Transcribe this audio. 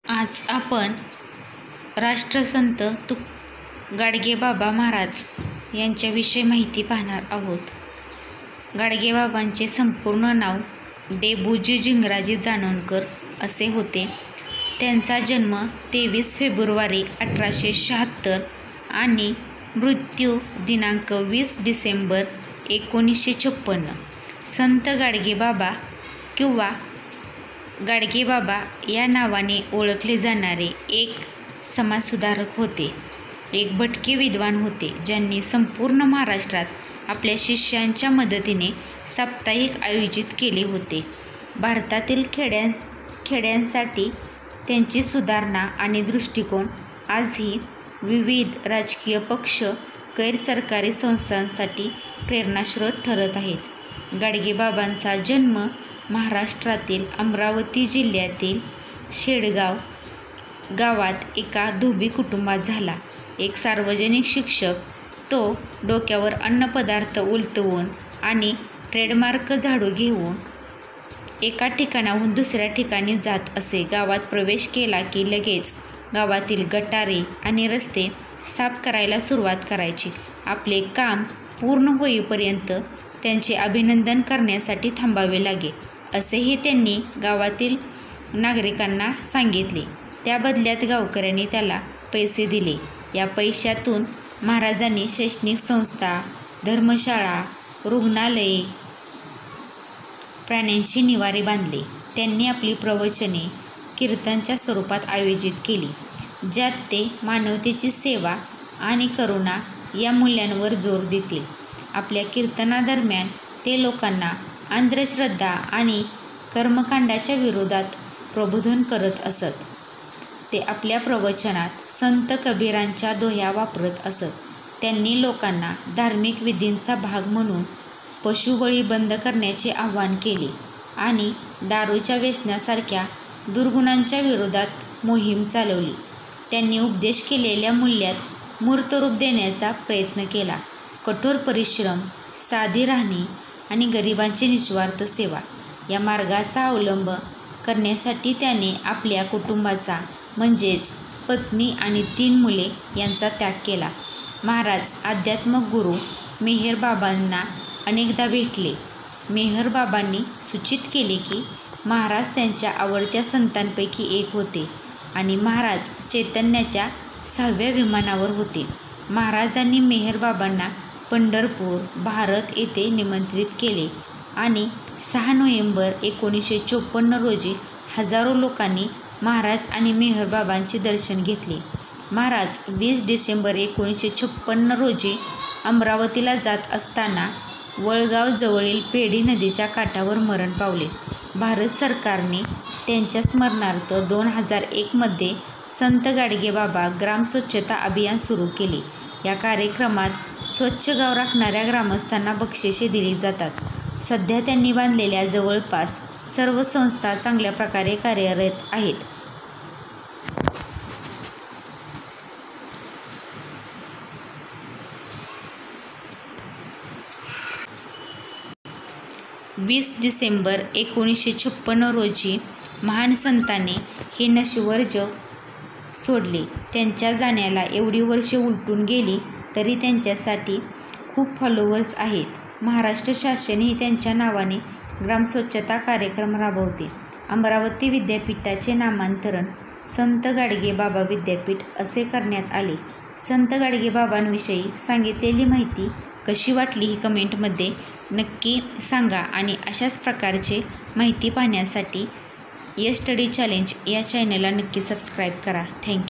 आज आपण राष्ट्रसंत गाडगेबाबा महाराज यांच्याविषयी माहिती पाहणार आहोत. गाडगेबाबांचे संपूर्ण नाव डेबूजी झिंगराजी जानोरकर असे होते. त्यांचा जन्म 23 फेब्रुवारी 1876 आणि मृत्यू दिनांक 20 डिसेंबर 1956. संत गाडगेबाबा किंवा गाडगेबाबा या नावाने ओळखले जाणारे एक समाजसुधारक होते. एक भटके विद्वान होते, ज्यांनी संपूर्ण महाराष्ट्रात आपल्या शिष्यांच्या मदतीने साप्ताहिक आयोजित केले होते. भारतातील खेड्यांसाठी त्यांची सुधारणा आणि दृष्टिकोन आजही विविध राजकीय पक्ष, गैर-सरकारी संस्थांसाठी प्रेरणास्रोत ठरत आहेत. गाडगेबाबांचा जन्म महाराष्ट्रातील अमरावती जिल्ह्यातील शेडगाव गावात एका धोबी कुटुंबात झाला. एक सार्वजनिक शिक्षक, तो डोक्यावर अन्नपदार्थ उलटवून आणि ट्रेडमार्क झाडू घेऊन एका ठिकाणाहून दुसऱ्या ठिकाणी जात असे. गावात प्रवेश केला की लगेच गावातील गटारे आणि रस्ते साफ करायला सुरुवात करायची. आपले काम पूर्ण होईपर्यंत त्यांचे अभिनंदन करण्यासाठी थांबावे लागे, असेही त्यांनी गावातील नागरिकांना सांगितले. त्या बदल्यात गावकऱ्यांनी त्याला पैसे दिले. या पैशातून महाराजांनी शैक्षणिक संस्था, धर्मशाळा, रुग्णालये, प्राण्यांची निवारे बांधली. त्यांनी आपली प्रवचने कीर्तनाच्या स्वरूपात आयोजित केली, ज्यात ते मानवतेची सेवा आणि करुणा या मूल्यांवर जोर देतील. आपल्या कीर्तनादरम्यान ते लोकांना अंधश्रद्धा आणि कर्मकांडाच्या विरोधात प्रबोधन करत असत. ते आपल्या प्रवचनात संत कबीरांच्या दोह्या वापरत असत. त्यांनी लोकांना धार्मिक विधींचा भाग म्हणून पशुबळी बंद करण्याचे आवाहन केले आणि दारूच्या व्यसनासारख्या दुर्गुणांच्या विरोधात मोहीम चालवली. त्यांनी उपदेश केलेल्या मूल्यात मूर्त रूप देण्याचा प्रयत्न केला. कठोर परिश्रम, साधी राहणी आणि गरिबांची निस्वार्थ सेवा या मार्गाचा अवलंब करण्यासाठी त्याने आपल्या कुटुंबाचा म्हणजेच पत्नी आणि 3 मुले यांचा त्याग केला. महाराज आध्यात्मिक गुरु मेहरबाबांना अनेकदा भेटले. मेहरबाबांनी सूचित केले की महाराज त्यांच्या आवडत्या संतांपैकी एक होते आणि महाराज चैतन्याच्या 6व्या विमानावर होते. महाराजांनी मेहरबाबांना पंढरपूर, भारत येथे निमंत्रित केले आणि 6 नोव्हेंबर 1954 रोजी हजारो लोकांनी महाराज आणि मेहरबाबांचे दर्शन घेतले. महाराज 20 डिसेंबर 1956 रोजी अमरावतीला जात असताना वळगाव जवळील पेढी नदीच्या काठावर मरण पावले. भारत सरकारने त्यांच्या स्मरणार्थ 2001 मध्ये संत गाडगेबाबा ग्राम स्वच्छता अभियान सुरू केले. या कार्यक्रमात स्वच्छ गाव राखणाऱ्या ग्रामस्थांना बक्षिसे दिली जातात. सध्या त्यांनी बांधलेल्या जवळपास सर्व संस्था चांगल्या प्रकारे कार्यरत आहेत. वीस डिसेंबर 1956 रोजी महान संतांनी हे नश्वर जग सोडले. त्यांच्या जाण्याला एवढी वर्षे उलटून गेली तरी त्यांच्यासाठी खूप फॉलोअर्स आहेत. महाराष्ट्र शासनही त्यांच्या नावाने ग्रामस्वच्छता कार्यक्रम राबवते. अमरावती विद्यापीठाचे नामांतरण संत गाडगेबाबा विद्यापीठ असे करण्यात आले. संत गाडगेबाबांविषयी सांगितलेली माहिती कशी वाटली ही कमेंटमध्ये नक्की सांगा आणि अशाच प्रकारचे माहिती पाहण्यासाठी यस स्टडी चॅलेंज या चॅनलला नक्की सबस्क्राईब करा. थँक्यू.